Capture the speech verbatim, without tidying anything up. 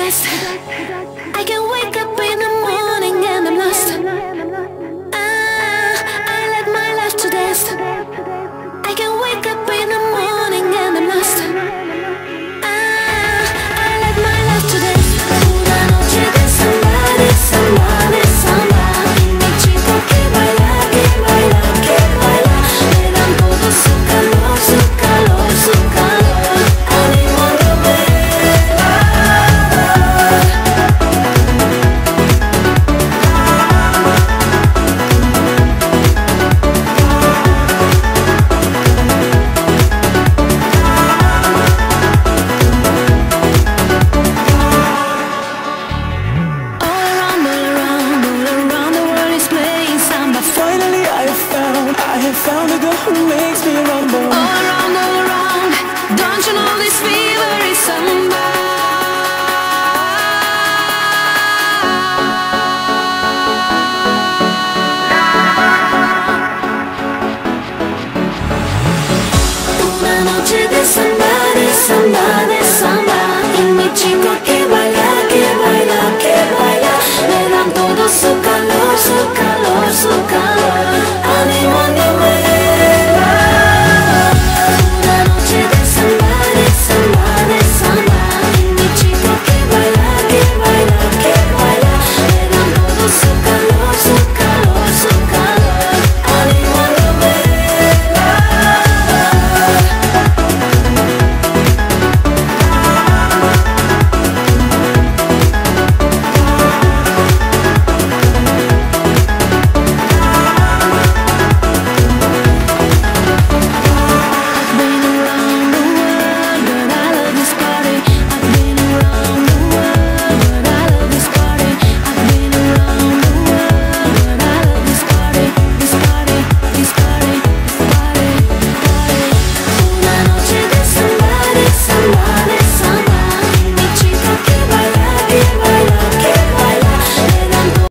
dust. I can wake up in the morning and I'm lost. Ah, I let my life to dust. I can wake up in the morning and I'm lost. Ah, I let my life to dust. Una noche de samba, de samba, de samba. Mi chico que baila, que baila, que baila. Me dan todo su calor, su calor, su calor. Animándome. Found a girl who makes me rumble. All around, all around. Don't you know this fever is samba? Una noche de samba.